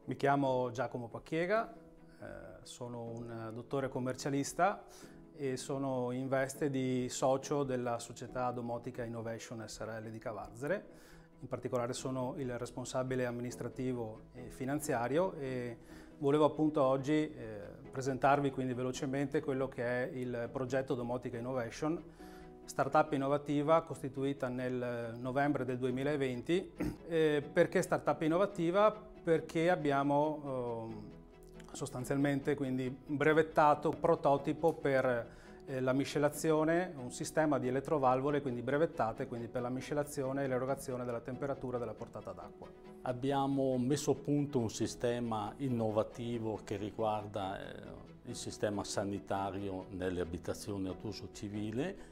Mi chiamo Giacomo Pacchiega, sono un dottore commercialista e sono in veste di socio della società Domotica Innovation SRL di Cavarzere. In particolare sono il responsabile amministrativo e finanziario e volevo appunto oggi presentarvi quindi velocemente quello che è il progetto Domotica Innovation, startup innovativa costituita nel novembre del 2020. Perché startup innovativa? Perché abbiamo sostanzialmente quindi brevettato un prototipo per la miscelazione, un sistema di elettrovalvole quindi brevettate quindi per la miscelazione e l'erogazione della temperatura della portata d'acqua. Abbiamo messo a punto un sistema innovativo che riguarda il sistema sanitario nelle abitazioni ad uso civile,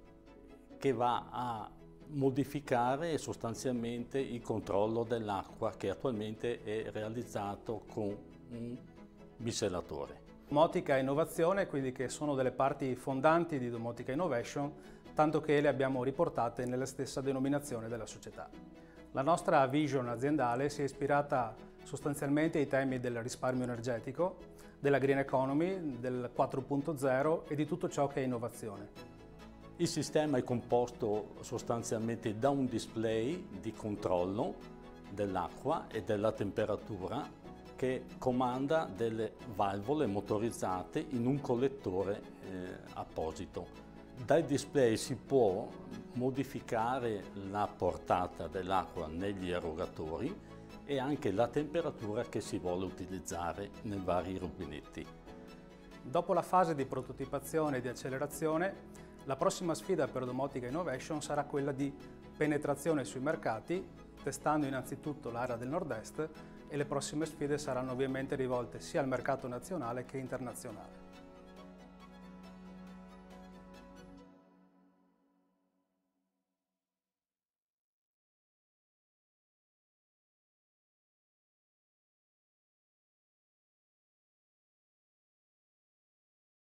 che va a modificare sostanzialmente il controllo dell'acqua che attualmente è realizzato con un miscelatore. Domotica e innovazione, quindi che sono delle parti fondanti di Domotica Innovation, tanto che le abbiamo riportate nella stessa denominazione della società. La nostra vision aziendale si è ispirata sostanzialmente ai temi del risparmio energetico, della green economy, del 4.0 e di tutto ciò che è innovazione. Il sistema è composto sostanzialmente da un display di controllo dell'acqua e della temperatura che comanda delle valvole motorizzate in un collettore apposito. Dal display si può modificare la portata dell'acqua negli erogatori e anche la temperatura che si vuole utilizzare nei vari rubinetti. Dopo la fase di prototipazione e di accelerazione, la prossima sfida per Domotica Innovation sarà quella di penetrazione sui mercati, testando innanzitutto l'area del nord-est, e le prossime sfide saranno ovviamente rivolte sia al mercato nazionale che internazionale.